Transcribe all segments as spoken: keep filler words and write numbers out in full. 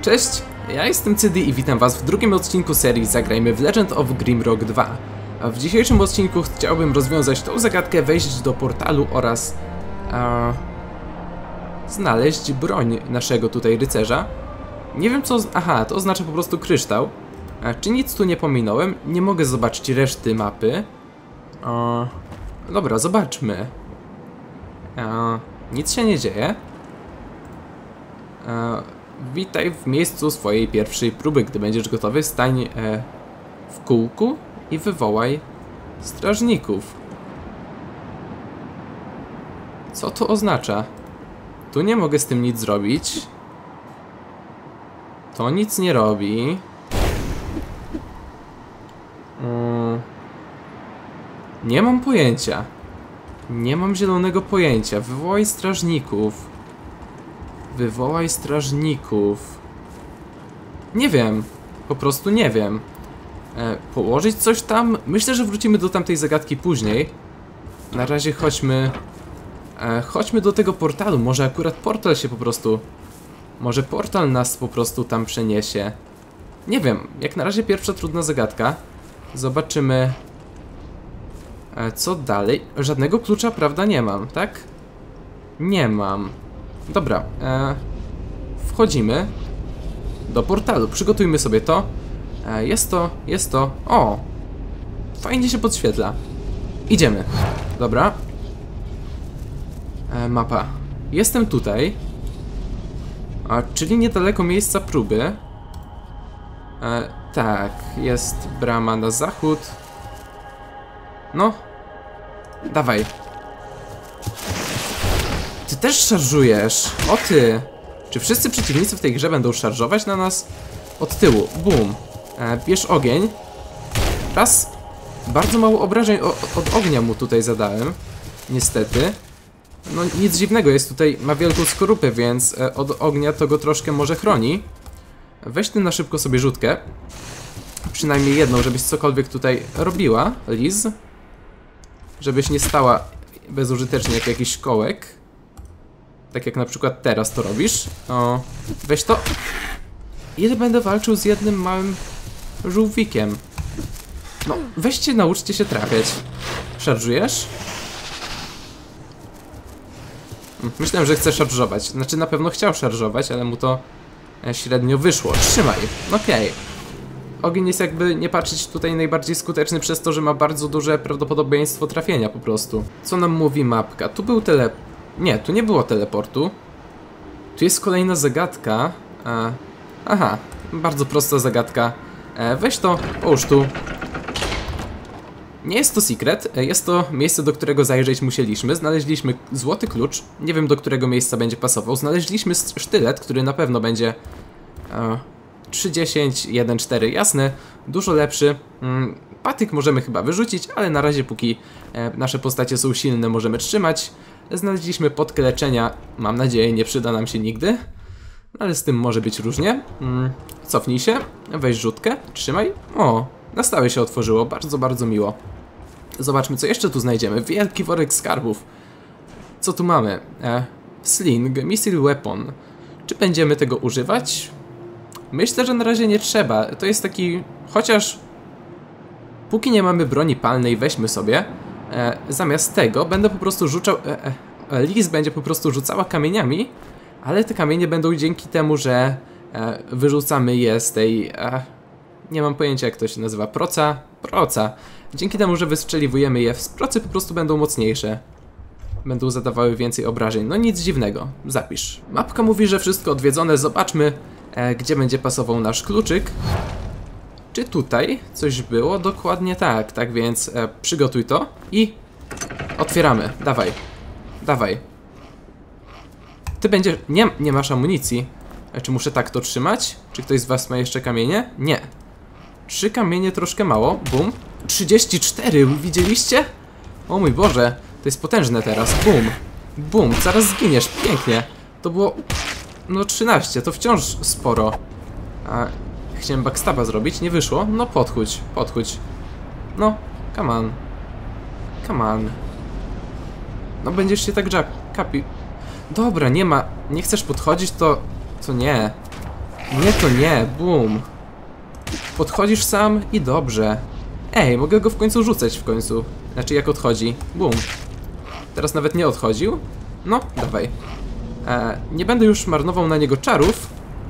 Cześć, ja jestem Cydy i witam was w drugim odcinku serii Zagrajmy w Legend of Grimrock dwa. A w dzisiejszym odcinku chciałbym rozwiązać tą zagadkę, wejść do portalu oraz a, znaleźć broń naszego tutaj rycerza. Nie wiem co... aha, to oznacza po prostu kryształ. A, czy nic tu nie pominąłem? Nie mogę zobaczyć reszty mapy. A, dobra, zobaczmy. A, nic się nie dzieje. A, witaj w miejscu swojej pierwszej próby. Gdy będziesz gotowy, stań e, w kółku i wywołaj strażników. Co to oznacza? Tu nie mogę z tym nic zrobić. To nic nie robi. Hmm. Nie mam pojęcia. Nie mam zielonego pojęcia. Wywołaj strażników. Wywołaj strażników. Nie wiem. Po prostu nie wiem. E, położyć coś tam? Myślę, że wrócimy do tamtej zagadki później. Na razie chodźmy... E, chodźmy do tego portalu. Może akurat portal się po prostu... Może portal nas po prostu tam przeniesie. Nie wiem. Jak na razie pierwsza trudna zagadka. Zobaczymy... E, co dalej? Żadnego klucza, prawda? Nie mam, tak? Nie mam. Dobra, e, wchodzimy do portalu, przygotujmy sobie to. e, Jest to, jest to, o! Fajnie się podświetla. Idziemy, dobra. e, Mapa. Jestem tutaj, a, czyli niedaleko miejsca próby. e, Tak, jest brama na zachód. No, dawaj. Ty też szarżujesz! O ty! Czy wszyscy przeciwnicy w tej grze będą szarżować na nas? Od tyłu, bum! E, bierz ogień. Raz. Bardzo mało obrażeń o, od ognia mu tutaj zadałem. Niestety. No nic dziwnego, jest tutaj, ma wielką skorupę, więc e, od ognia to go troszkę może chroni. Weź ty na szybko sobie rzutkę. Przynajmniej jedną, żebyś cokolwiek tutaj robiła, Liz. Żebyś nie stała bezużytecznie jak jakiś kołek. Tak jak na przykład teraz to robisz. O, weź to. Ile będę walczył z jednym małym żółwikiem? No, weźcie, nauczcie się trafiać. Szarżujesz? Myślałem, że chce szarżować. Znaczy na pewno chciał szarżować, ale mu to średnio wyszło. Trzymaj. Okej. Ogień jest jakby, nie patrzeć, tutaj najbardziej skuteczny przez to, że ma bardzo duże prawdopodobieństwo trafienia po prostu. Co nam mówi mapka? Tu był tele... Nie, tu nie było teleportu. Tu jest kolejna zagadka. E, aha, bardzo prosta zagadka. E, weź to, połóż tu. Nie jest to secret, jest to miejsce, do którego zajrzeć musieliśmy. Znaleźliśmy złoty klucz. Nie wiem, do którego miejsca będzie pasował. Znaleźliśmy sztylet, który na pewno będzie e, trzy dziesięć, jeden cztery, jasne. Dużo lepszy. Mm, patyk możemy chyba wyrzucić, ale na razie póki e, nasze postacie są silne, możemy trzymać. Znaleźliśmy potkę leczenia, mam nadzieję nie przyda nam się nigdy, ale z tym może być różnie. mm, Cofnij się, weź rzutkę, trzymaj. O, na stałe się otworzyło, bardzo, bardzo miło. Zobaczmy, co jeszcze tu znajdziemy. Wielki worek skarbów. Co tu mamy? E, sling, missile weapon. Czy będziemy tego używać? Myślę, że na razie nie trzeba. To jest taki, chociaż póki nie mamy broni palnej, weźmy sobie. E, zamiast tego będę po prostu rzucał... E, e, Liz będzie po prostu rzucała kamieniami, ale te kamienie będą dzięki temu, że e, wyrzucamy je z tej... E, nie mam pojęcia, jak to się nazywa. Proca? Proca. Dzięki temu, że wystrzeliwujemy je z procy, po prostu będą mocniejsze. Będą zadawały więcej obrażeń. No nic dziwnego. Zapisz. Mapka mówi, że wszystko odwiedzone. Zobaczmy, e, gdzie będzie pasował nasz kluczyk. Czy tutaj coś było? Dokładnie tak, tak więc e, przygotuj to i otwieramy. Dawaj, dawaj. Ty będziesz... Nie, nie masz amunicji. E, czy muszę tak to trzymać? Czy ktoś z was ma jeszcze kamienie? Nie. Trzy kamienie troszkę mało. Bum. trzydzieści cztery, widzieliście? O mój Boże, to jest potężne teraz. Bum. Bum, zaraz zginiesz. Pięknie. To było... no trzynaście, to wciąż sporo. A... Chciałem backstaba zrobić, nie wyszło. No podchódź, podchódź. No, come on. Come on. No będziesz się tak kapi... Dobra, nie ma... Nie chcesz podchodzić, to... To nie. Nie, to nie, bum. Podchodzisz sam i dobrze. Ej, mogę go w końcu rzucać w końcu. Znaczy jak odchodzi, bum. Teraz nawet nie odchodził. No, dawaj. E, nie będę już marnował na niego czarów.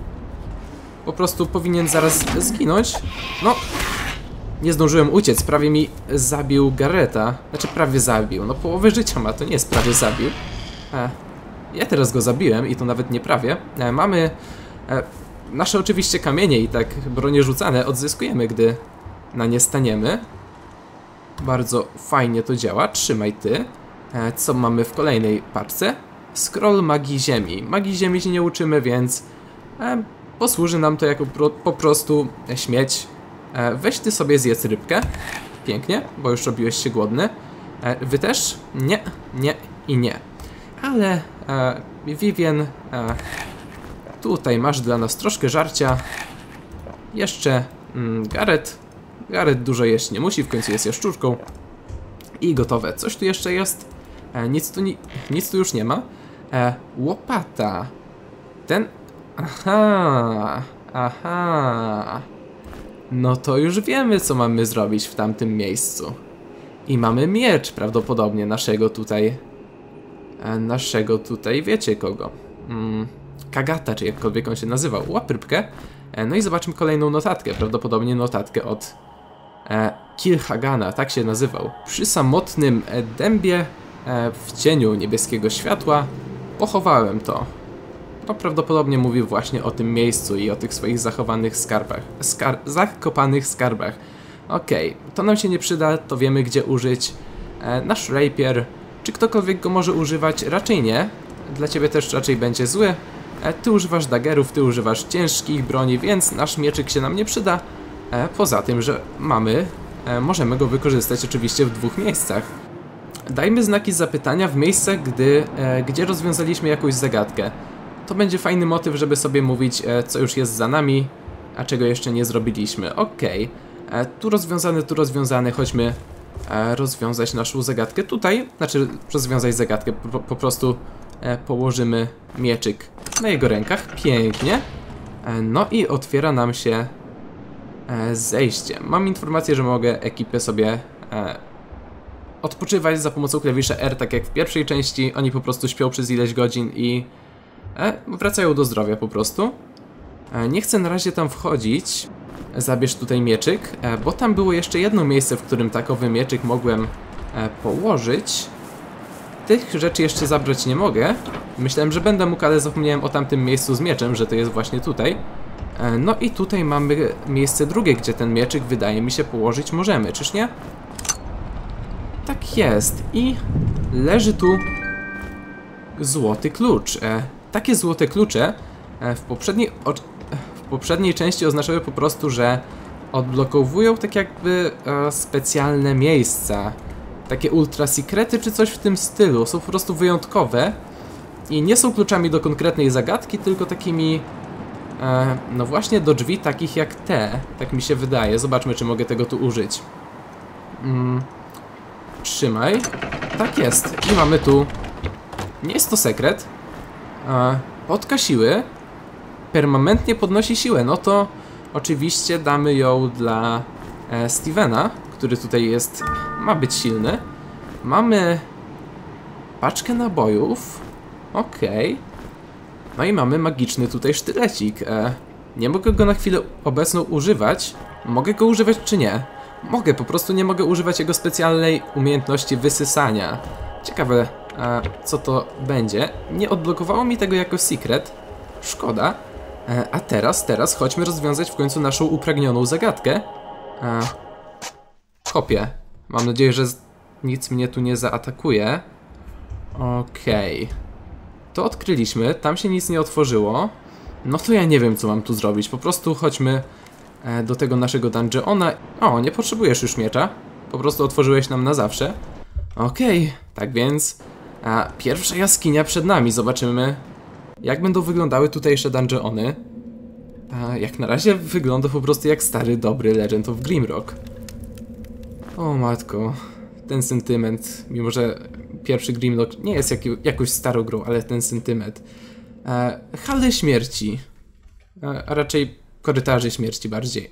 Po prostu powinien zaraz zginąć. No, nie zdążyłem uciec, prawie mi zabił Garreta. Znaczy prawie zabił, no połowę życia ma, to nie jest prawie zabił. E, ja teraz go zabiłem i to nawet nie prawie. E, mamy e, nasze oczywiście kamienie i tak bronie rzucane odzyskujemy, gdy na nie staniemy. Bardzo fajnie to działa, trzymaj ty. E, co mamy w kolejnej paczce? Scroll magii ziemi. Magii ziemi się nie uczymy, więc e, posłuży nam to jako pro, po prostu śmieć. E, weź ty sobie zjedz rybkę. Pięknie, bo już robiłeś się głodny. E, wy też? Nie, nie i nie. Ale e, Vivien, e, tutaj masz dla nas troszkę żarcia. Jeszcze mm, Garret. Garret dużo jeść nie musi, w końcu jest jaszczurką. I gotowe. Coś tu jeszcze jest? E, nic, tu ni nic tu już nie ma. E, łopata. Ten... Aha, aha. No to już wiemy, co mamy zrobić w tamtym miejscu. I mamy miecz prawdopodobnie naszego tutaj... E, naszego tutaj, wiecie kogo. Mm, Kagata, czy jakkolwiek on się nazywał. Łap rybkę. E, no i zobaczmy kolejną notatkę. Prawdopodobnie notatkę od e, Kil'jaagana, tak się nazywał. Przy samotnym e, dębie e, w cieniu niebieskiego światła pochowałem to. No prawdopodobnie mówi właśnie o tym miejscu i o tych swoich zachowanych skarbach. Skar zakopanych skarbach. Okej, okay, to nam się nie przyda, to wiemy gdzie użyć. E, nasz rapier. Czy ktokolwiek go może używać? Raczej nie. Dla ciebie też raczej będzie zły. E, ty używasz daggerów, ty używasz ciężkich broni, więc nasz mieczyk się nam nie przyda. E, poza tym, że mamy, e, możemy go wykorzystać oczywiście w dwóch miejscach. Dajmy znaki zapytania w miejscach, gdy, e, gdzie rozwiązaliśmy jakąś zagadkę. To będzie fajny motyw, żeby sobie mówić, e, co już jest za nami, a czego jeszcze nie zrobiliśmy. Okej, okay. Tu rozwiązany, tu rozwiązany, chodźmy e, rozwiązać naszą zagadkę tutaj. Znaczy, rozwiązać zagadkę, po, po prostu e, położymy mieczyk na jego rękach, pięknie. E, no i otwiera nam się e, zejście. Mam informację, że mogę ekipę sobie e, odpoczywać za pomocą klawisza R, tak jak w pierwszej części. Oni po prostu śpią przez ileś godzin i E, wracają do zdrowia po prostu. E, nie chcę na razie tam wchodzić. Zabierz tutaj mieczyk, e, bo tam było jeszcze jedno miejsce, w którym takowy mieczyk mogłem e, położyć. Tych rzeczy jeszcze zabrać nie mogę. Myślałem, że będę mógł, ale zapomniałem o tamtym miejscu z mieczem, że to jest właśnie tutaj. E, no i tutaj mamy miejsce drugie, gdzie ten mieczyk, wydaje mi się, położyć możemy, czyż nie? Tak jest. I leży tu złoty klucz. E, Takie złote klucze w poprzedniej, w poprzedniej części oznaczały po prostu, że odblokowują tak jakby e, specjalne miejsca. Takie ultra sekrety czy coś w tym stylu. Są po prostu wyjątkowe i nie są kluczami do konkretnej zagadki, tylko takimi e, no właśnie do drzwi takich jak te. Tak mi się wydaje. Zobaczmy, czy mogę tego tu użyć. Mm, trzymaj. Tak jest. I mamy tu... Nie jest to sekret. Podka siły permanentnie podnosi siłę, no to oczywiście damy ją dla e, Stevena, który tutaj jest, ma być silny. Mamy paczkę nabojów, okej. Okay. No i mamy magiczny tutaj sztylecik. E, nie mogę go na chwilę obecną używać. Mogę go używać czy nie? Mogę, po prostu nie mogę używać jego specjalnej umiejętności wysysania. Ciekawe, a co to będzie? Nie odblokowało mi tego jako secret. Szkoda. E, a teraz, teraz chodźmy rozwiązać w końcu naszą upragnioną zagadkę. E, kopię. Mam nadzieję, że nic mnie tu nie zaatakuje. Okej. Okay. To odkryliśmy. Tam się nic nie otworzyło. No to ja nie wiem, co mam tu zrobić. Po prostu chodźmy e, do tego naszego dungeona. O, nie potrzebujesz już miecza. Po prostu otworzyłeś nam na zawsze. Okej. Okay. Tak więc... A pierwsza jaskinia przed nami. Zobaczymy, jak będą wyglądały tutejsze dungeony. A jak na razie wygląda po prostu jak stary, dobry Legend of Grimrock. O matko, ten sentyment, mimo że pierwszy Grimrock nie jest jak, jakąś starą grą, ale ten sentyment. E, Hale śmierci. A, a raczej korytarzy śmierci bardziej.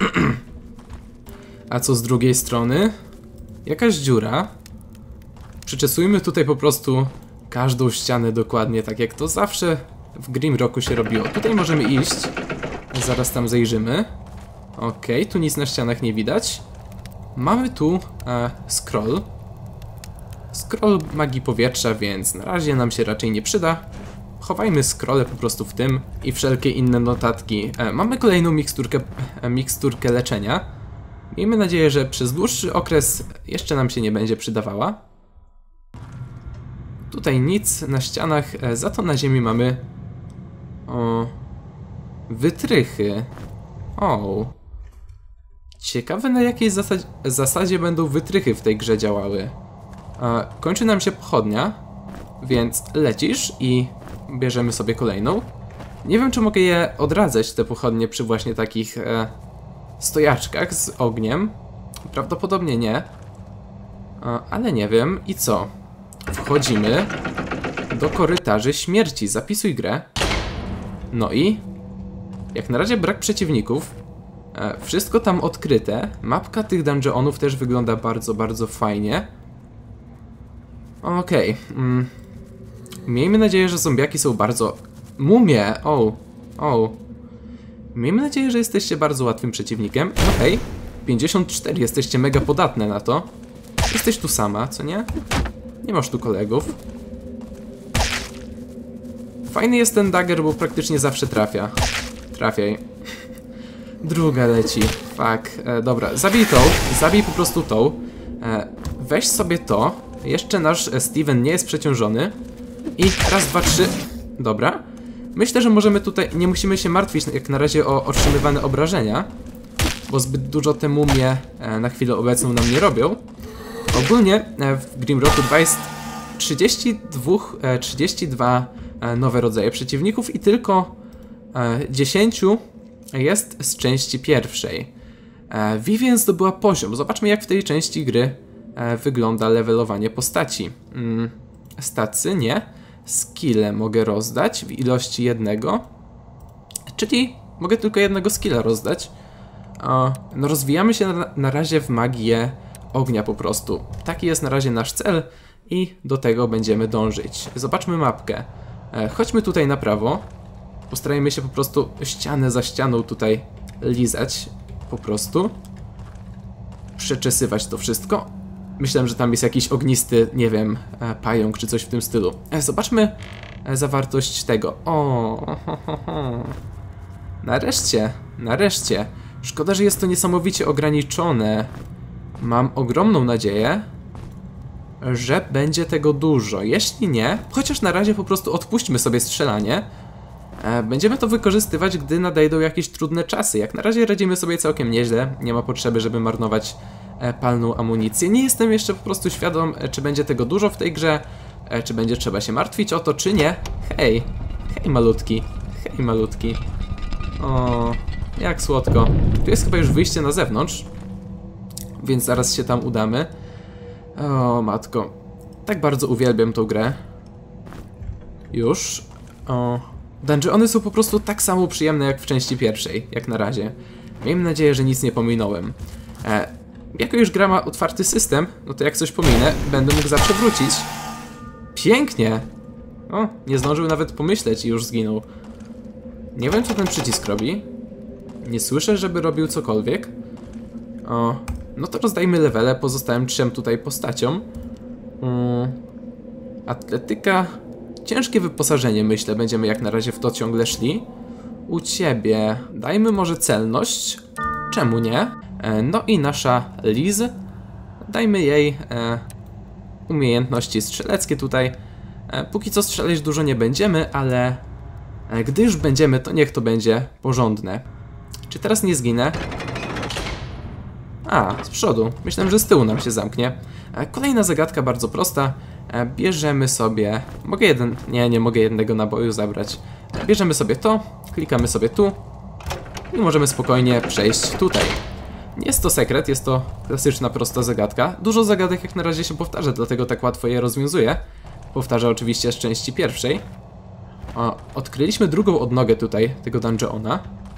A co z drugiej strony? Jakaś dziura. Przyczesujmy tutaj po prostu każdą ścianę dokładnie, tak jak to zawsze w Grimrocku się robiło. Tutaj możemy iść. Zaraz tam zajrzymy. Okej, okay, tu nic na ścianach nie widać. Mamy tu e, scroll. Scroll magii powietrza, więc na razie nam się raczej nie przyda. Chowajmy scrolle po prostu w tym i wszelkie inne notatki. E, mamy kolejną miksturkę, e, miksturkę leczenia. Miejmy nadzieję, że przez dłuższy okres jeszcze nam się nie będzie przydawała. Tutaj nic na ścianach, e, za to na ziemi mamy... O... Wytrychy. O. Ciekawe, na jakiej zasadzie, zasadzie będą wytrychy w tej grze działały. E, kończy nam się pochodnia, więc lecisz i bierzemy sobie kolejną. Nie wiem, czy mogę je odradzać, te pochodnie, przy właśnie takich e, stojaczkach z ogniem. Prawdopodobnie nie. E, ale nie wiem. I co? Wchodzimy do korytarzy śmierci. Zapisuj grę. No i... Jak na razie brak przeciwników. E, wszystko tam odkryte. Mapka tych dungeonów też wygląda bardzo, bardzo fajnie. Okej. Okay. Mm. Miejmy nadzieję, że zombiaki są bardzo... Mumie! O! O! Miejmy nadzieję, że jesteście bardzo łatwym przeciwnikiem. Okej. Okay. pięćdziesiąt cztery. Jesteście mega podatne na to. Jesteś tu sama, co nie? Nie masz tu kolegów. Fajny jest ten dagger, bo praktycznie zawsze trafia. Trafiaj. Druga leci. Fuck. E, dobra, zabij tą. Zabij po prostu tą. E, weź sobie to. Jeszcze nasz Steven nie jest przeciążony. I raz, dwa, trzy. Dobra. Myślę, że możemy tutaj... Nie musimy się martwić jak na razie o otrzymywane obrażenia. Bo zbyt dużo te mumie e, na chwilę obecną nam nie robią. Ogólnie e, w Grimrocku dwa jest trzydzieści dwa, e, trzydzieści dwa e, nowe rodzaje przeciwników i tylko e, dziesięć jest z części pierwszej. E, Vivien zdobyła poziom. Zobaczmy, jak w tej części gry e, wygląda levelowanie postaci. Mm, stacy nie. Skille mogę rozdać w ilości jednego. Czyli mogę tylko jednego skilla rozdać. E, no rozwijamy się na, na razie w magię ognia po prostu. Taki jest na razie nasz cel i do tego będziemy dążyć. Zobaczmy mapkę. E, chodźmy tutaj na prawo. Postarajmy się po prostu ścianę za ścianą tutaj lizać. Po prostu. Przeczesywać to wszystko. Myślałem, że tam jest jakiś ognisty, nie wiem, e, pająk czy coś w tym stylu. E, zobaczmy e, zawartość tego. O, ho, ho, ho. Nareszcie, nareszcie. Szkoda, że jest to niesamowicie ograniczone. Mam ogromną nadzieję, że będzie tego dużo. Jeśli nie, chociaż na razie po prostu odpuśćmy sobie strzelanie. E, będziemy to wykorzystywać, gdy nadejdą jakieś trudne czasy. Jak na razie radzimy sobie całkiem nieźle. Nie ma potrzeby, żeby marnować e, palną amunicję. Nie jestem jeszcze po prostu świadom, e, czy będzie tego dużo w tej grze, e, czy będzie trzeba się martwić o to, czy nie. Hej, hej malutki, hej malutki. O, jak słodko. Tu jest chyba już wyjście na zewnątrz, więc zaraz się tam udamy. O matko, tak bardzo uwielbiam tą grę. Już. O. Dungeony są po prostu tak samo przyjemne jak w części pierwszej, jak na razie. Miejmy nadzieję, że nic nie pominąłem. E, jako już gra ma otwarty system, no to jak coś pominę, będę mógł zawsze wrócić. Pięknie! O, nie zdążył nawet pomyśleć i już zginął. Nie wiem, co ten przycisk robi. Nie słyszę, żeby robił cokolwiek. O, no to rozdajmy levele pozostałym trzem tutaj postaciom. Um, atletyka... Ciężkie wyposażenie, myślę, będziemy jak na razie w to ciągle szli. U ciebie dajmy może celność. Czemu nie? E, no i nasza Liz. Dajmy jej e, umiejętności strzeleckie tutaj. E, póki co strzelać dużo nie będziemy, ale e, gdy już będziemy, to niech to będzie porządne. Czy teraz nie zginę? A, z przodu. Myślałem, że z tyłu nam się zamknie. E, kolejna zagadka bardzo prosta. E, bierzemy sobie... Mogę jeden... Nie, nie mogę jednego naboju zabrać. E, bierzemy sobie to, klikamy sobie tu i możemy spokojnie przejść tutaj. Nie jest to sekret, jest to klasyczna, prosta zagadka. Dużo zagadek jak na razie się powtarza, dlatego tak łatwo je rozwiązuję. Powtarza oczywiście z części pierwszej. O, odkryliśmy drugą odnogę tutaj, tego dungeona.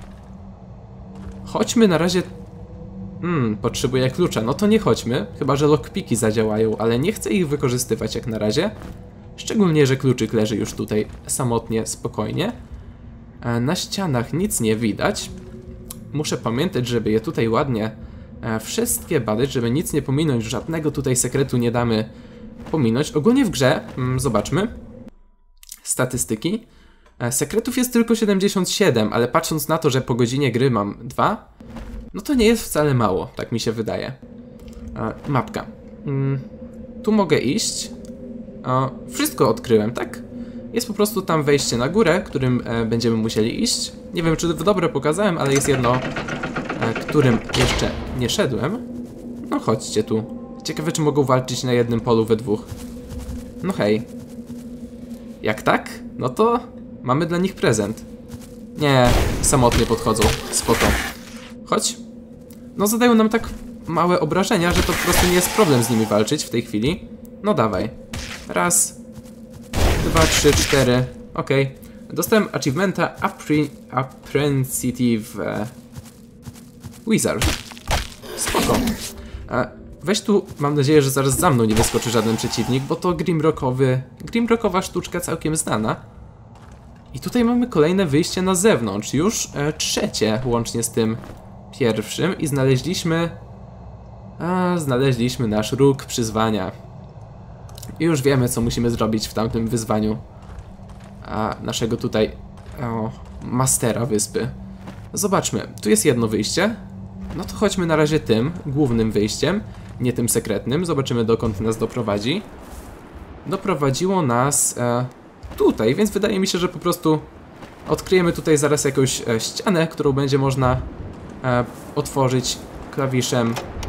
Chodźmy na razie... Hmm, potrzebuję klucza. No to nie chodźmy, chyba że lockpiki zadziałają, ale nie chcę ich wykorzystywać jak na razie. Szczególnie, że kluczyk leży już tutaj samotnie, spokojnie. E, na ścianach nic nie widać. Muszę pamiętać, żeby je tutaj ładnie e, wszystkie badać, żeby nic nie pominąć, żadnego tutaj sekretu nie damy pominąć. Ogólnie w grze, mm, zobaczmy, statystyki. E, sekretów jest tylko siedemdziesiąt siedem, ale patrząc na to, że po godzinie gry mam dwa, no to nie jest wcale mało, tak mi się wydaje. E, mapka. Mm, tu mogę iść. E, wszystko odkryłem, tak? Jest po prostu tam wejście na górę, którym e, będziemy musieli iść. Nie wiem, czy w dobre pokazałem, ale jest jedno, e, którym jeszcze nie szedłem. No chodźcie tu. Ciekawe, czy mogą walczyć na jednym polu we dwóch. No hej. Jak tak? No to mamy dla nich prezent. Nie, samotnie podchodzą. Spoko. Chodź. No zadają nam tak małe obrażenia, że to po prostu nie jest problem z nimi walczyć w tej chwili. No dawaj. Raz. Dwa, trzy, cztery. Okej. Okay. Dostałem achievementa Apprentice e, Wizard. Spoko. E, weź tu, mam nadzieję, że zaraz za mną nie wyskoczy żaden przeciwnik, bo to Grimrockowy, Grimrockowa sztuczka całkiem znana. I tutaj mamy kolejne wyjście na zewnątrz. Już e, trzecie, łącznie z tym pierwszym. I znaleźliśmy... A, znaleźliśmy nasz róg przyzwania. I już wiemy, co musimy zrobić w tamtym wyzwaniu. A naszego tutaj o, mastera wyspy. Zobaczmy, tu jest jedno wyjście. No to chodźmy na razie tym głównym wyjściem, nie tym sekretnym. Zobaczymy, dokąd nas doprowadzi. Doprowadziło nas e, tutaj, więc wydaje mi się, że po prostu odkryjemy tutaj zaraz jakąś e, ścianę, którą będzie można e, otworzyć klawiszem.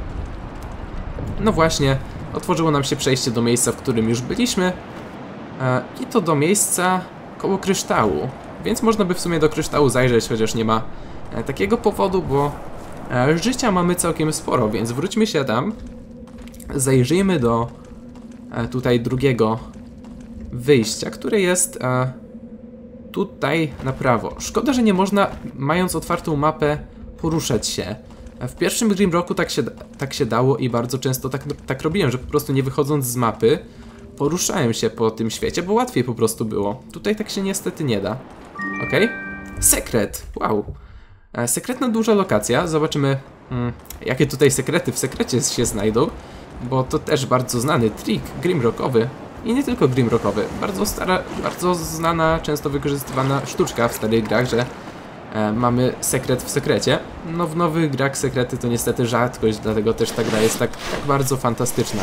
No właśnie. Otworzyło nam się przejście do miejsca, w którym już byliśmy. E, I to do miejsca koło kryształu. Więc można by w sumie do kryształu zajrzeć, chociaż nie ma e, takiego powodu, bo e, życia mamy całkiem sporo, więc wróćmy się tam. Zajrzyjmy do e, tutaj drugiego wyjścia, które jest e, tutaj na prawo. Szkoda, że nie można, mając otwartą mapę, poruszać się. W pierwszym Grimrocku tak się, tak się dało i bardzo często tak, tak robiłem, że po prostu nie wychodząc z mapy poruszałem się po tym świecie, bo łatwiej po prostu było. Tutaj tak się niestety nie da. Okej. Okay. Sekret. Wow. E, sekretna duża lokacja. Zobaczymy, mm, jakie tutaj sekrety w sekrecie się znajdą, bo to też bardzo znany trik Grimrockowy. I nie tylko Grimrockowy. Bardzo stara, bardzo znana, często wykorzystywana sztuczka w starych grach, że E, mamy sekret w sekrecie. No w nowych grach sekrety to niestety rzadkość, dlatego też ta gra jest tak, tak bardzo fantastyczna.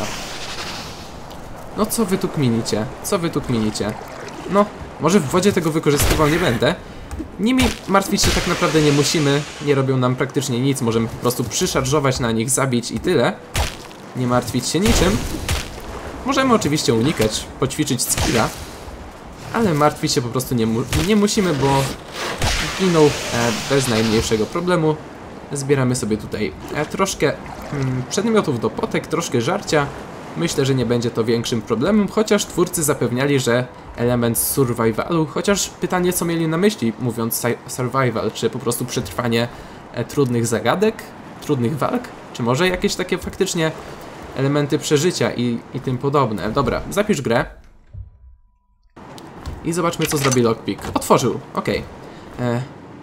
No co wy tu kminicie? Co wy tu kminicie? No, może w wodzie tego wykorzystywał nie będę. Nimi martwić się tak naprawdę nie musimy. Nie robią nam praktycznie nic. Możemy po prostu przyszarżować na nich, zabić i tyle. Nie martwić się niczym. Możemy oczywiście unikać, poćwiczyć skilla. Ale martwić się po prostu nie, mu nie musimy, bo giną e, bez najmniejszego problemu. Zbieramy sobie tutaj e, troszkę mm, przedmiotów do potek, troszkę żarcia. Myślę, że nie będzie to większym problemem, chociaż twórcy zapewniali, że element survivalu, chociaż pytanie, co mieli na myśli, mówiąc survival, czy po prostu przetrwanie e, trudnych zagadek, trudnych walk, czy może jakieś takie faktycznie elementy przeżycia i, i tym podobne. Dobra, zapisz grę. I zobaczmy, co zrobi lockpick. Otworzył, okej. Okay.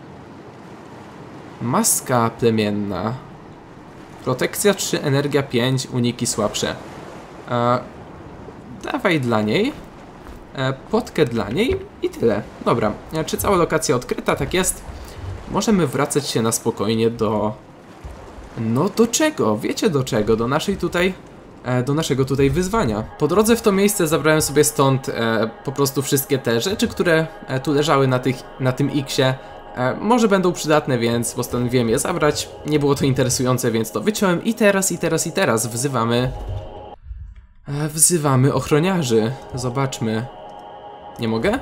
Maska plemienna. Protekcja trzy, energia pięć, uniki słabsze. E, dawaj dla niej. E, potkę dla niej i tyle. Dobra, e, czy cała lokacja odkryta? Tak jest. Możemy wracać się na spokojnie do... No do czego? Wiecie do czego? Do naszej tutaj... do naszego tutaj wyzwania. Po drodze w to miejsce zabrałem sobie stąd e, po prostu wszystkie te rzeczy, które e, tu leżały na, tych, na tym X-ie. E, może będą przydatne, więc postanowiłem je zabrać. Nie było to interesujące, więc to wyciąłem i teraz, i teraz, i teraz wzywamy... E, wzywamy ochroniarzy. Zobaczmy. Nie mogę?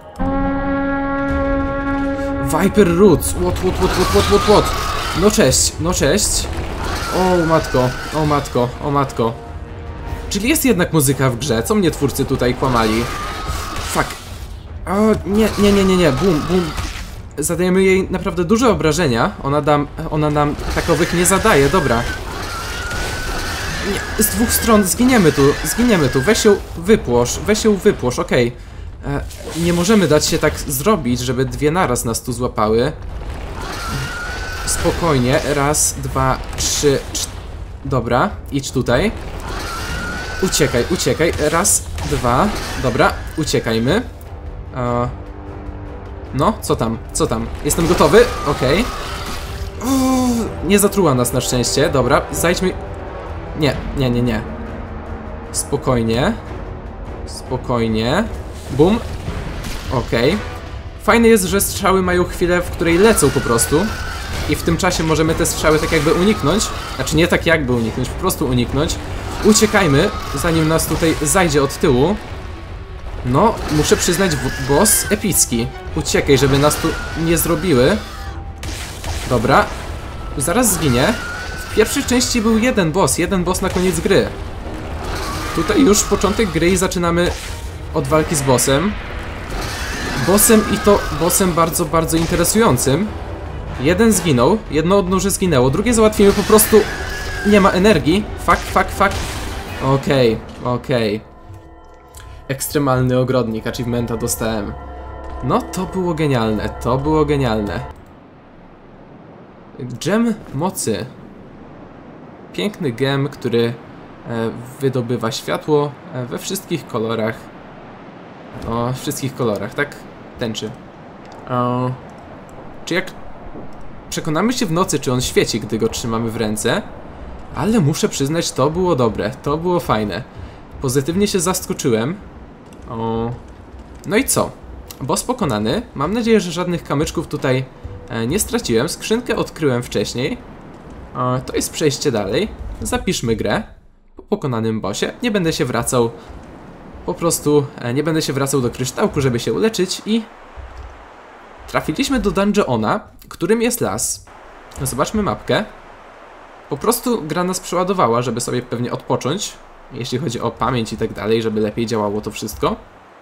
Viper Roots! What, what, what, what, what, what, what? No cześć, no cześć. O matko, o matko, o matko. Czyli jest jednak muzyka w grze, co mnie twórcy tutaj kłamali. Fuck. O, nie, nie, nie, nie, nie, bum, bum. Zadajemy jej naprawdę duże obrażenia. Ona, dam, ona nam takowych nie zadaje, dobra. Nie, z dwóch stron zginiemy tu, zginiemy tu. Weź ją wypłosz, weź ją wypłosz, okej. Okay. Nie możemy dać się tak zrobić, żeby dwie naraz nas tu złapały. Spokojnie, raz, dwa, trzy, cztery. Dobra, idź tutaj. Uciekaj, uciekaj, raz, dwa. Dobra, uciekajmy. Uh, no, co tam, co tam? Jestem gotowy, okej. Okay. Nie zatruła nas na szczęście, dobra, zajdźmy. Nie, nie, nie, nie. Spokojnie. Spokojnie. Bum. Okej. Okay. Fajne jest, że strzały mają chwilę, w której lecą po prostu. I w tym czasie możemy te strzały tak jakby uniknąć. Znaczy nie tak jakby uniknąć, po prostu uniknąć. Uciekajmy, zanim nas tutaj zajdzie od tyłu. No, muszę przyznać, boss epicki. Uciekaj, żeby nas tu nie zrobiły. Dobra. Zaraz zginie. W pierwszej części był jeden boss, jeden boss na koniec gry. Tutaj już początek gry i zaczynamy od walki z bossem. Bossem i to bossem bardzo, bardzo interesującym. Jeden zginął, jedno odnóże zginęło, drugie załatwimy po prostu. Nie ma energii. Fuck, fuck, fuck. Okej, okay, okej. Okay. Ekstremalny ogrodnik, achievementa dostałem. No to było genialne, to było genialne. Gem mocy. Piękny gem, który e, wydobywa światło e, we wszystkich kolorach. O, wszystkich kolorach, tak? Tęczy. O, czy jak przekonamy się w nocy, czy on świeci, gdy go trzymamy w ręce. Ale muszę przyznać, to było dobre, to było fajne. Pozytywnie się zaskoczyłem. O. No i co? Boss pokonany. Mam nadzieję, że żadnych kamyczków tutaj e, nie straciłem. Skrzynkę odkryłem wcześniej. O, to jest przejście dalej. Zapiszmy grę po pokonanym bossie. Nie będę się wracał. Po prostu e, nie będę się wracał do kryształku, żeby się uleczyć i... Trafiliśmy do dungeona, którym jest las. Zobaczmy mapkę. Po prostu gra nas przeładowała, żeby sobie pewnie odpocząć. Jeśli chodzi o pamięć i tak dalej, żeby lepiej działało to wszystko.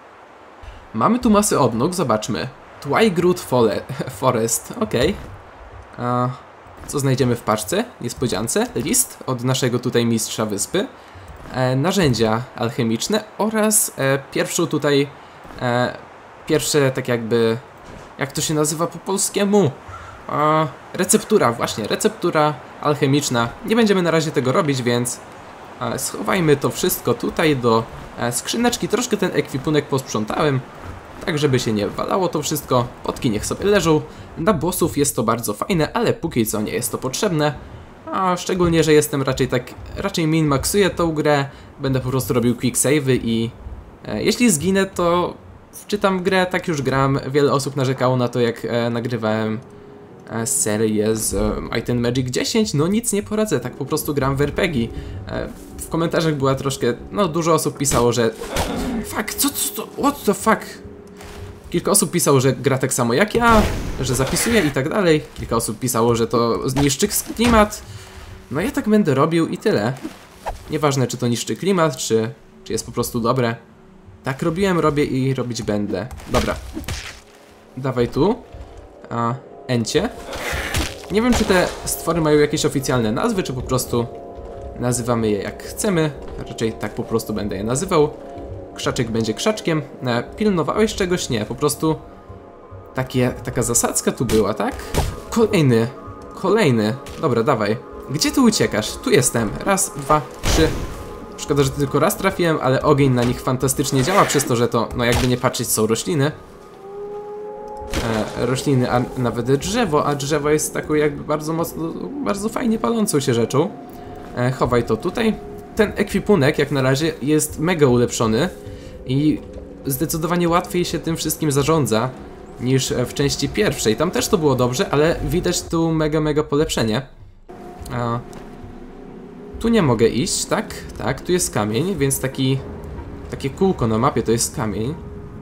Mamy tu masę odnóg, zobaczmy. Twygroot Forest, okej. Okay. Co znajdziemy w paczce? Niespodziance. List od naszego tutaj mistrza wyspy. E, narzędzia alchemiczne oraz e, pierwszą tutaj... E, pierwsze tak jakby... Jak to się nazywa po polskiemu? E, receptura, właśnie, receptura alchemiczna. Nie będziemy na razie tego robić, więc... Schowajmy to wszystko tutaj do skrzyneczki. Troszkę ten ekwipunek posprzątałem, tak żeby się nie walało to wszystko. Potki niech sobie leżą. Dla bossów jest to bardzo fajne, ale póki co nie jest to potrzebne. A szczególnie, że jestem raczej tak, raczej min-maxuję tą grę. Będę po prostu robił quick save'y i e, jeśli zginę, to wczytam grę, tak już gram. Wiele osób narzekało na to, jak e, nagrywałem serię z um, Might and Magic dziesięć, no nic nie poradzę, tak po prostu gram w er pe gie. E, w komentarzach była troszkę, no dużo osób pisało, że fuck, co, co, co, what the fuck? Kilka osób pisało, że gra tak samo jak ja, że zapisuje i tak dalej. Kilka osób pisało, że to niszczy klimat. No ja tak będę robił i tyle. Nieważne, czy to niszczy klimat, czy, czy jest po prostu dobre. Tak robiłem, robię i robić będę. Dobra. Dawaj tu. A... Encie. Nie wiem, czy te stwory mają jakieś oficjalne nazwy, czy po prostu nazywamy je jak chcemy. Raczej tak po prostu będę je nazywał. Krzaczek będzie krzaczkiem. E, pilnowałeś czegoś? Nie, po prostu takie, taka zasadzka tu była, tak? Kolejny. Kolejny. Dobra, dawaj. Gdzie ty uciekasz? Tu jestem. Raz, dwa, trzy. Szkoda, że tylko raz trafiłem, ale ogień na nich fantastycznie działa, przez to, że to, no jakby nie patrzeć, są rośliny. E, rośliny, a nawet drzewo, a drzewo jest taką jakby bardzo mocno, bardzo fajnie palącą się rzeczą. E, chowaj to tutaj. Ten ekwipunek jak na razie jest mega ulepszony i zdecydowanie łatwiej się tym wszystkim zarządza niż w części pierwszej. Tam też to było dobrze, ale widać tu mega, mega polepszenie. E, tu nie mogę iść, tak? Tak, tu jest kamień, więc taki, takie kółko na mapie to jest kamień.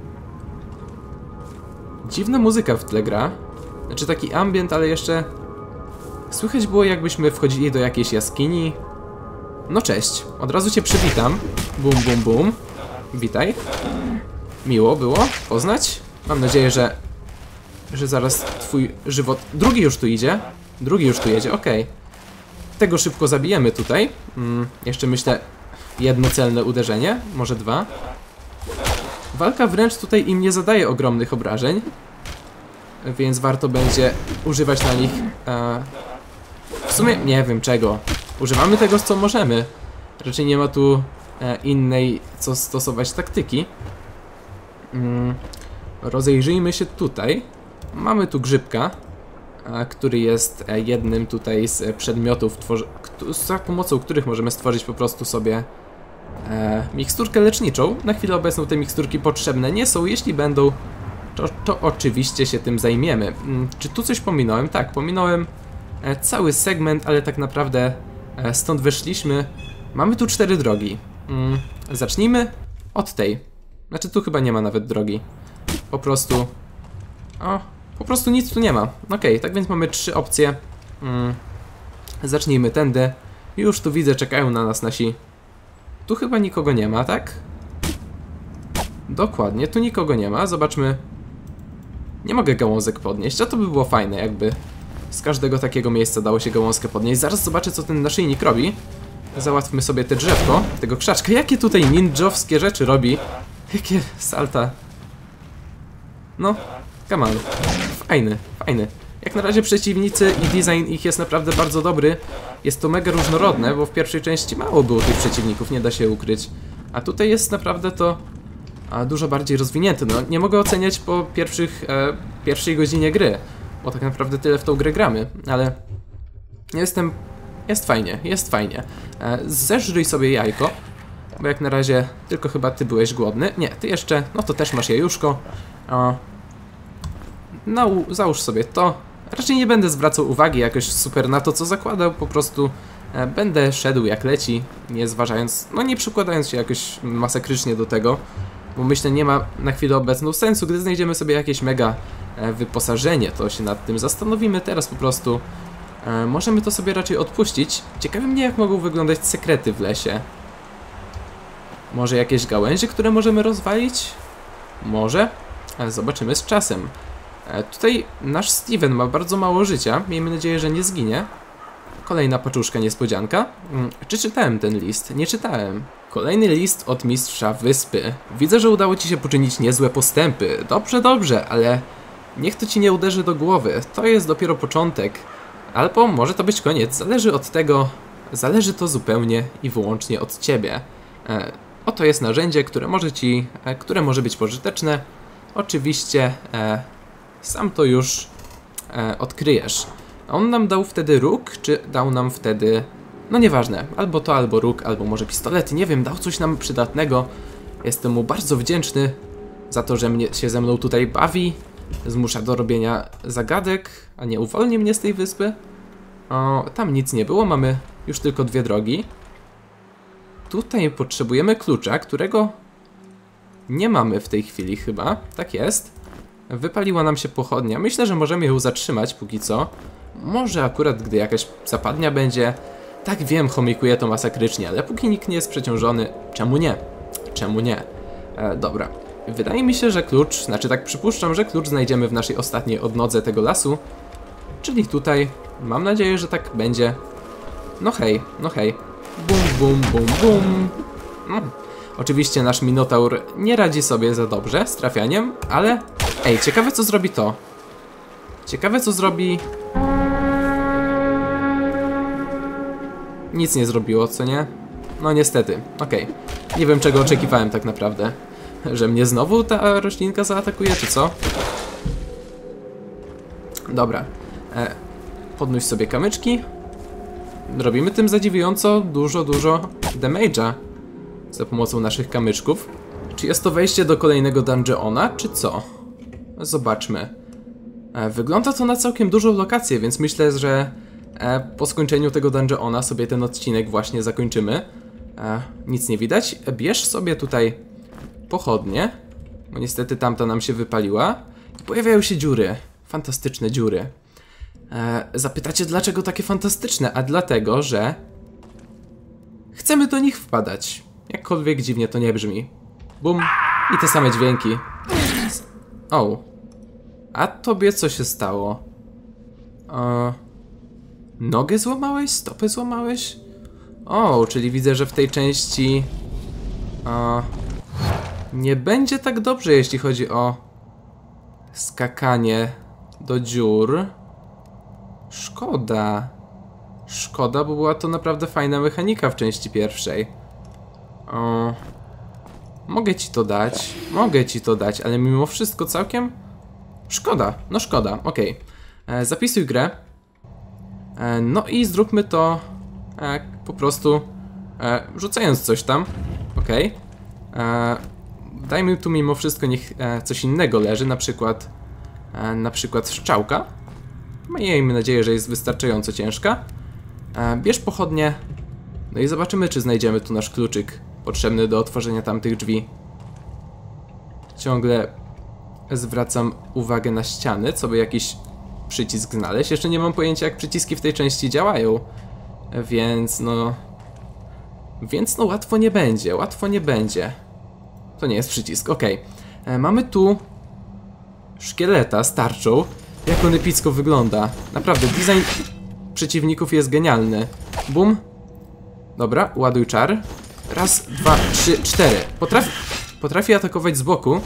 Dziwna muzyka w tle gra. Znaczy taki ambient, ale jeszcze słychać było, jakbyśmy wchodzili do jakiejś jaskini. No cześć, od razu cię przywitam. Bum, bum, bum. Witaj. Miło było poznać. Mam nadzieję, że... że zaraz twój żywot... Drugi już tu idzie. Drugi już tu jedzie, okej. Okay. Tego szybko zabijemy tutaj. Mm, jeszcze myślę... Jedno celne uderzenie, może dwa. Walka wręcz tutaj im nie zadaje ogromnych obrażeń. Więc warto będzie używać na nich... E, w sumie nie wiem czego. Używamy tego, co możemy. Raczej nie ma tu e, innej, co stosować taktyki. Mm, rozejrzyjmy się tutaj. Mamy tu grzybka, e, który jest e, jednym tutaj z przedmiotów, za pomocą których możemy stworzyć po prostu sobie e, miksturkę leczniczą. Na chwilę obecną te miksturki potrzebne nie są. Jeśli będą, to, to oczywiście się tym zajmiemy. Mm, czy tu coś pominąłem? Tak, pominąłem e, cały segment, ale tak naprawdę e, stąd wyszliśmy. Mamy tu cztery drogi. Mm, zacznijmy od tej. Znaczy tu chyba nie ma nawet drogi. Po prostu... O, po prostu nic tu nie ma. Okej, okay, tak więc mamy trzy opcje. Mm, zacznijmy tędy. Już tu widzę, czekają na nas nasi... Tu chyba nikogo nie ma, tak? Dokładnie, tu nikogo nie ma. Zobaczmy. Nie mogę gałązek podnieść, a to by było fajne, jakby z każdego takiego miejsca dało się gałązkę podnieść. Zaraz zobaczę, co ten naszyjnik robi. Załatwmy sobie te drzewko, tego krzaczka. Jakie tutaj ninjowskie rzeczy robi? Jakie salta. No, come on. Fajny, fajny. Jak na razie przeciwnicy i design ich jest naprawdę bardzo dobry. Jest to mega różnorodne, bo w pierwszej części mało było tych przeciwników, nie da się ukryć. A tutaj jest naprawdę to a, dużo bardziej rozwinięte. No, nie mogę oceniać po pierwszych, e, pierwszej godzinie gry, bo tak naprawdę tyle w tą grę gramy, ale jestem... Jest fajnie, jest fajnie. E, zeżryj sobie jajko, bo jak na razie tylko chyba ty byłeś głodny. Nie, ty jeszcze, no to też masz jajuszko. O, no, załóż sobie to. Raczej nie będę zwracał uwagi jakoś super na to, co zakładał, po prostu e, będę szedł jak leci, nie zważając, no nie przykładając się jakoś masakrycznie do tego, bo myślę, nie ma na chwilę obecną sensu. Gdy znajdziemy sobie jakieś mega e, wyposażenie, to się nad tym zastanowimy. Teraz po prostu e, możemy to sobie raczej odpuścić. Ciekawi mnie, jak mogą wyglądać sekrety w lesie. Może jakieś gałęzie, które możemy rozwalić? Może? Ale zobaczymy z czasem. E, tutaj nasz Steven ma bardzo mało życia. Miejmy nadzieję, że nie zginie. Kolejna paczuszka niespodzianka. Hmm, czy czytałem ten list? Nie czytałem. Kolejny list od mistrza wyspy. Widzę, że udało ci się poczynić niezłe postępy. Dobrze, dobrze, ale niech to ci nie uderzy do głowy. To jest dopiero początek. Albo może to być koniec. Zależy od tego... Zależy to zupełnie i wyłącznie od ciebie. E, oto jest narzędzie, które może ci... E, które może być pożyteczne. Oczywiście e, sam to już e, odkryjesz. On nam dał wtedy róg, czy dał nam wtedy... No nieważne, albo to, albo róg, albo może pistolety, nie wiem, dał coś nam przydatnego. Jestem mu bardzo wdzięczny za to, że mnie, się ze mną tutaj bawi. Zmusza do robienia zagadek, a nie uwolni mnie z tej wyspy. O, tam nic nie było, mamy już tylko dwie drogi. Tutaj potrzebujemy klucza, którego nie mamy w tej chwili chyba, tak jest. Wypaliła nam się pochodnia, myślę, że możemy ją zatrzymać póki co. Może akurat, gdy jakaś zapadnia będzie. Tak wiem, chomikuję to masakrycznie, ale póki nikt nie jest przeciążony, czemu nie? Czemu nie? E, dobra. Wydaje mi się, że klucz, znaczy tak przypuszczam, że klucz znajdziemy w naszej ostatniej odnodze tego lasu. Czyli tutaj. Mam nadzieję, że tak będzie. No hej, no hej. Bum, bum, bum, bum. Mm. Oczywiście nasz Minotaur nie radzi sobie za dobrze z trafianiem, ale... Ej, ciekawe co zrobi to. Ciekawe co zrobi... Nic nie zrobiło, co nie? No niestety, okej. Okay. Nie wiem czego oczekiwałem tak naprawdę. Że mnie znowu ta roślinka zaatakuje, czy co? Dobra. E, podnóś sobie kamyczki. Robimy tym zadziwiająco dużo, dużo damage'a za pomocą naszych kamyczków. Czy jest to wejście do kolejnego dungeona, czy co? Zobaczmy. E, wygląda to na całkiem dużą lokację, więc myślę, że e, po skończeniu tego dungeona sobie ten odcinek właśnie zakończymy. E, nic nie widać. E, bierz sobie tutaj pochodnie, bo niestety tamta nam się wypaliła. I pojawiają się dziury. Fantastyczne dziury. E, zapytacie, dlaczego takie fantastyczne? A dlatego, że chcemy do nich wpadać. Jakkolwiek dziwnie to nie brzmi. Bum. I te same dźwięki. O. A tobie co się stało? E, nogę złamałeś? Stopę złamałeś? O, czyli widzę, że w tej części e, nie będzie tak dobrze, jeśli chodzi o skakanie do dziur. Szkoda. Szkoda, bo była to naprawdę fajna mechanika w części pierwszej. O, mogę ci to dać. Mogę ci to dać, ale mimo wszystko całkiem szkoda. No szkoda, okej. Okay. Zapisuj grę. E, no i zróbmy to e, po prostu e, rzucając coś tam. Okej. Okay. Dajmy tu mimo wszystko niech e, coś innego leży, na przykład e, na przykład strzałka. Miejmy nadzieję, że jest wystarczająco ciężka. E, bierz pochodnie. No i zobaczymy, czy znajdziemy tu nasz kluczyk potrzebny do otworzenia tamtych drzwi. Ciągle zwracam uwagę na ściany, co by jakiś przycisk znaleźć. Jeszcze nie mam pojęcia, jak przyciski w tej części działają. Więc no... Więc no łatwo nie będzie, łatwo nie będzie. To nie jest przycisk, okej. Okay. Mamy tu szkieleta z tarczą. Jak on epicko wygląda. Naprawdę, design przeciwników jest genialny. Bum. Dobra, ładuj czar. Raz, dwa, trzy, cztery. Potrafi, potrafi atakować z boku.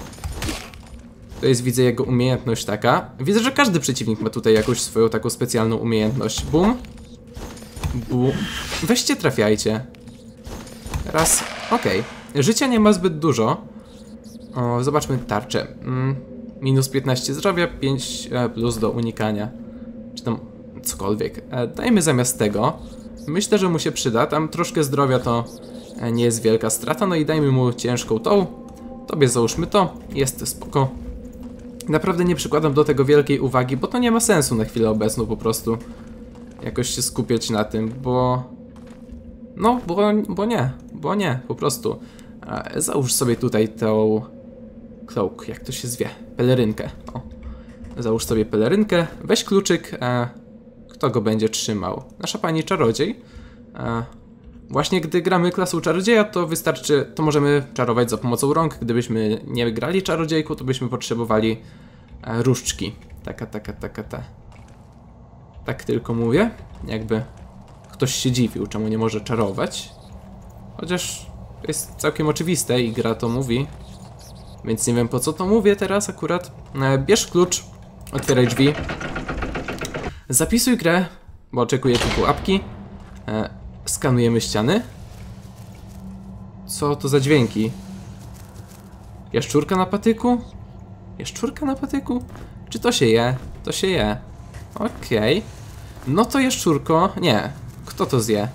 To jest, widzę, jego umiejętność taka. Widzę, że każdy przeciwnik ma tutaj jakąś swoją taką specjalną umiejętność. Bum. Bum. Weźcie, trafiajcie. Raz, okej. Okay. Życia nie ma zbyt dużo. O, zobaczmy tarczę. Mm, minus piętnaście zdrowia, pięć plus do unikania. Czy tam cokolwiek. E, dajmy zamiast tego. Myślę, że mu się przyda. Tam troszkę zdrowia to e, nie jest wielka strata. No i dajmy mu ciężką tą. Tobie załóżmy to. Jest spoko. Naprawdę nie przykładam do tego wielkiej uwagi, bo to nie ma sensu na chwilę obecną po prostu jakoś się skupiać na tym, bo... No, bo, bo nie, bo nie, po prostu. E, załóż sobie tutaj tą... Cloak, jak to się zwie? Pelerynkę. O. Załóż sobie pelerynkę, weź kluczyk. E, kto go będzie trzymał? Nasza pani czarodziej. E, właśnie gdy gramy klasą czarodzieja, to wystarczy, to możemy czarować za pomocą rąk. Gdybyśmy nie grali czarodziejką, to byśmy potrzebowali e, różdżki. Taka, taka, taka, ta. Tak tylko mówię. Jakby ktoś się dziwił, czemu nie może czarować. Chociaż to jest całkiem oczywiste i gra to mówi. Więc nie wiem, po co to mówię teraz akurat. E, bierz klucz, otwieraj drzwi. Zapisuj grę, bo oczekuję tu pułapki. E, skanujemy ściany. Co to za dźwięki? Jaszczurka na patyku? Jaszczurka na patyku? Czy to się je? To się je. Okej. Okay. No to jaszczurko... Nie. Kto to zje?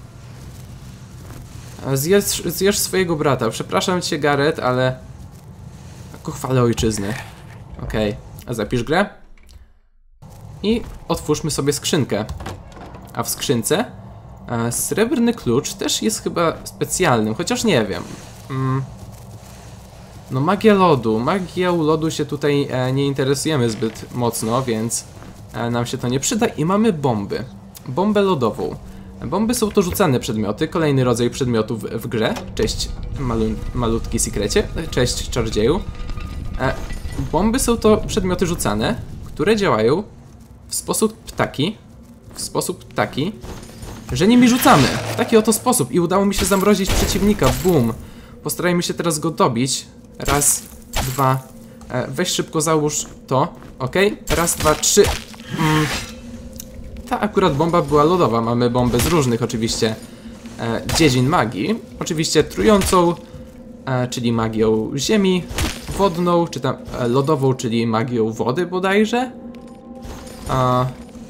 Zjesz, zjesz swojego brata. Przepraszam cię, Gareth, ale... Ku chwale ojczyzny. Okej. Okay. Zapisz grę. I otwórzmy sobie skrzynkę. A w skrzynce e, srebrny klucz też jest chyba specjalnym, chociaż nie wiem. Mm. No magia lodu. Magią lodu się tutaj e, nie interesujemy zbyt mocno, więc e, nam się to nie przyda. I mamy bomby. Bombę lodową. Bomby są to rzucane przedmioty, kolejny rodzaj przedmiotów w, w grze. Cześć malu, malutki sekrecie. Cześć czarodzieju. E, bomby są to przedmioty rzucane, które działają w sposób taki, w sposób taki, że nimi rzucamy. W taki oto sposób. I udało mi się zamrozić przeciwnika. Boom. Postarajmy się teraz go dobić. Raz, dwa. E, weź szybko załóż to. Ok. Raz, dwa, trzy. Mm. Ta akurat bomba była lodowa. Mamy bombę z różnych oczywiście e, dziedzin magii. Oczywiście trującą, e, czyli magią ziemi, wodną, czy tam e, lodową, czyli magią wody bodajże. A,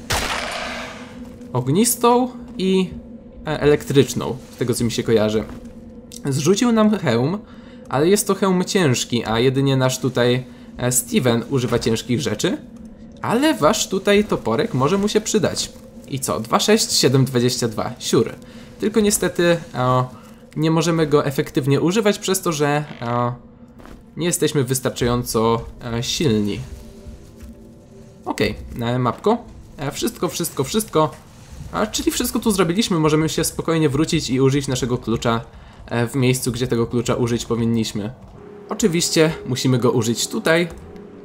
ognistą i e, elektryczną, z tego co mi się kojarzy. Zrzucił nam hełm, ale jest to hełm ciężki, a jedynie nasz tutaj e, Steven używa ciężkich rzeczy. Ale wasz tutaj toporek może mu się przydać. I co? dwa, sześć, siedem, dwadzieścia dwa. Siur. Tylko niestety e, nie możemy go efektywnie używać przez to, że e, nie jesteśmy wystarczająco e, silni. Okej, okay. Mapko. E, wszystko, wszystko, wszystko. A, czyli wszystko tu zrobiliśmy. Możemy się spokojnie wrócić i użyć naszego klucza e, w miejscu, gdzie tego klucza użyć powinniśmy. Oczywiście musimy go użyć tutaj.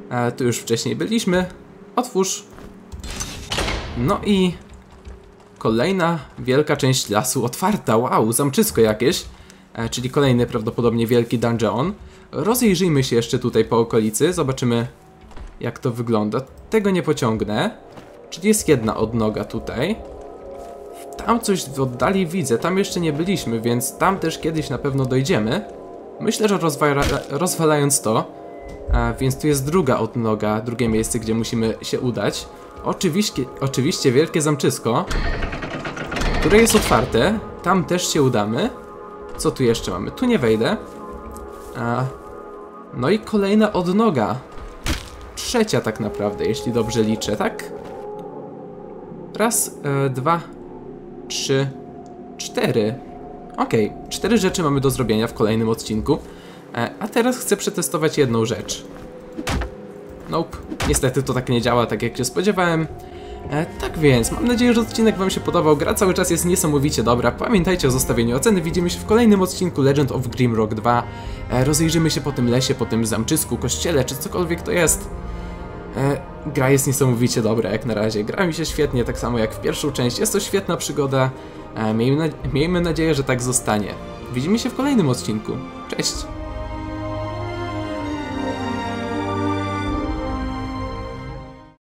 E, tu już wcześniej byliśmy. Otwórz. No i kolejna wielka część lasu otwarta. Wow, zamczysko jakieś. E, czyli kolejny prawdopodobnie wielki dungeon. Rozejrzyjmy się jeszcze tutaj po okolicy. Zobaczymy, jak to wygląda. Tego nie pociągnę. Czyli jest jedna odnoga tutaj. Tam coś w oddali widzę. Tam jeszcze nie byliśmy, więc tam też kiedyś na pewno dojdziemy. Myślę, że rozwala rozwalając to. A więc tu jest druga odnoga, drugie miejsce, gdzie musimy się udać. Oczywiście, oczywiście wielkie zamczysko, które jest otwarte. Tam też się udamy. Co tu jeszcze mamy? Tu nie wejdę. A, no i kolejna odnoga. Trzecia tak naprawdę, jeśli dobrze liczę, tak? Raz, e, dwa, trzy, cztery. Okej, okay. Cztery rzeczy mamy do zrobienia w kolejnym odcinku. E, a teraz chcę przetestować jedną rzecz. Nope, niestety to tak nie działa, tak jak się spodziewałem. E, tak więc, mam nadzieję, że odcinek wam się podobał. Gra cały czas jest niesamowicie dobra. Pamiętajcie o zostawieniu oceny. Widzimy się w kolejnym odcinku Legend of Grimrock dwa. E, rozejrzymy się po tym lesie, po tym zamczysku, kościele, czy cokolwiek to jest. E, gra jest niesamowicie dobra jak na razie. Gra mi się świetnie, tak samo jak w pierwszą część. Jest to świetna przygoda. E, miejmy, na miejmy nadzieję, że tak zostanie. Widzimy się w kolejnym odcinku. Cześć!